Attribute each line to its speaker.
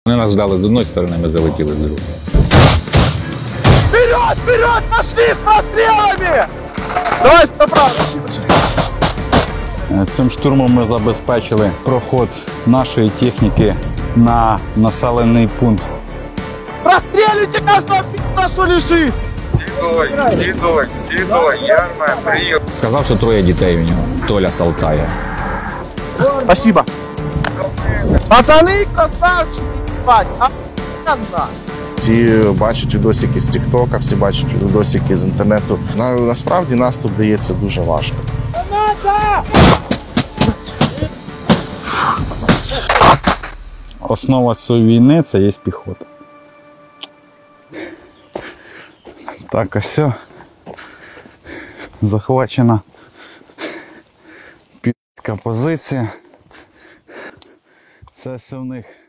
Speaker 1: Вони нас ждали з одної сторони, ми залетіли з другої.
Speaker 2: Вперед, вперед, пошли с расстрелами! Давай направо, пошли.
Speaker 3: Цим штурмом ми забезпечили проход нашої техніки на населений пункт.
Speaker 2: Прострелите каждого пи***а, что лежит!
Speaker 4: Дідой, Ярма, прийом.
Speaker 1: Сказав, що троє дітей у нього. Толя з Алтая.
Speaker 2: Спасибо. Пацаны, красавчики, ебать, охуенно.
Speaker 5: Всі бачать відосики з Тіктока, всі бачать відосики з інтернету. Насправді наступ дається дуже важко.
Speaker 3: Основа цієї війни – це є піхота. Так, ось все. Захвачена підка позиція. Це все в них